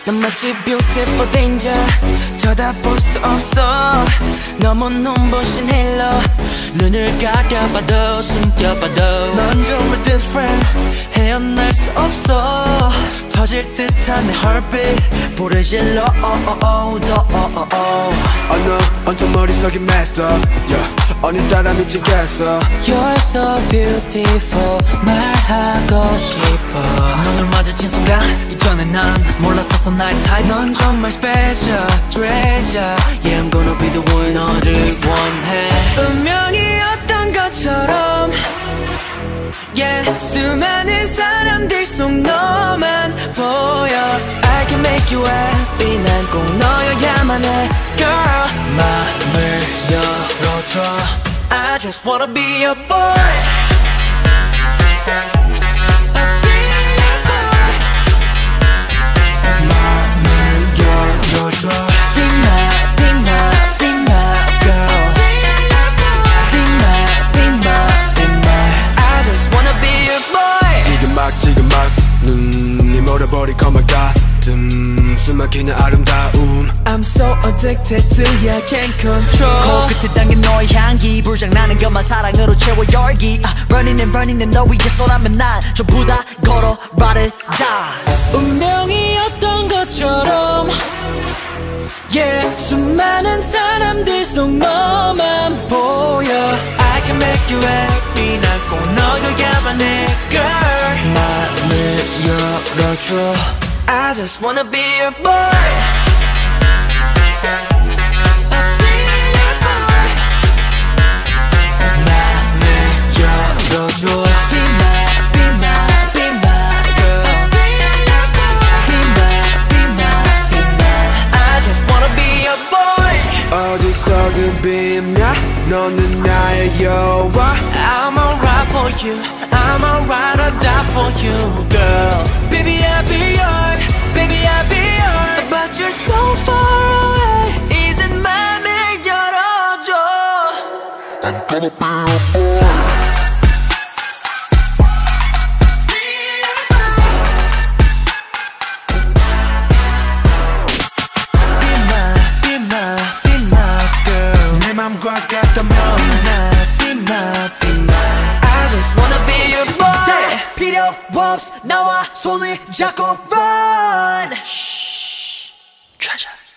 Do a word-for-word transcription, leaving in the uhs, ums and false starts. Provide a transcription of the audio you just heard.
넌 마치 beautiful danger 쳐다볼 수 없어 너무 눈부신 헬로 눈을 가려봐도 숨겨봐도 넌 정말 different 헤어날 수 없어 터질 듯한 내 heartbeat 불을 질러 oh oh oh 더 oh oh oh Oh no 온통 머릿속이 messed up yeah. 오늘따라 미치겠어 You're so beautiful 말하고 싶어 눈을 마주친 순간 이전에 난 몰랐었어 나의 type 넌 정말 special treasure Yeah I'm gonna be the one 너를 원해 운명이었던 것처럼 Yeah 수많은 사람들 속 너만 보여 I can make you happy 난 꼭 너여야만 해 Girl 마음을 열어줘 I just wanna be your boy 버릴 것만 같음 숨막히는 아름다움 I'm so addicted to you, I can't control 코끝에 당긴 너의 향기 불장나는 것만 사랑으로 채워 열기 uh, Running and running 내 너 위에서라면 난 전부 다 걸어 바르자 운명이었던 것처럼 Yeah 수많은 사람들 속 너만 보여 I can make you happy 난 꼭 너여야만 해 Girl 마음을 열어줘 I just wanna be your boy 마음을 열어줘 Be my, be my, be my girl Be my, be my, be my I just wanna be your boy 어디서든 빛나 너는 나의 여와 I'm alright for you I'm alright or die for you girl Baby I'll be yours Baby I'll be yours But you're so far away 이젠 맘을 열어줘 I'm gonna be your boy 맘과 같다면 Be my, be my I just wanna be your boy 네, 필요 없어 나와 손을 잡고 run Treasure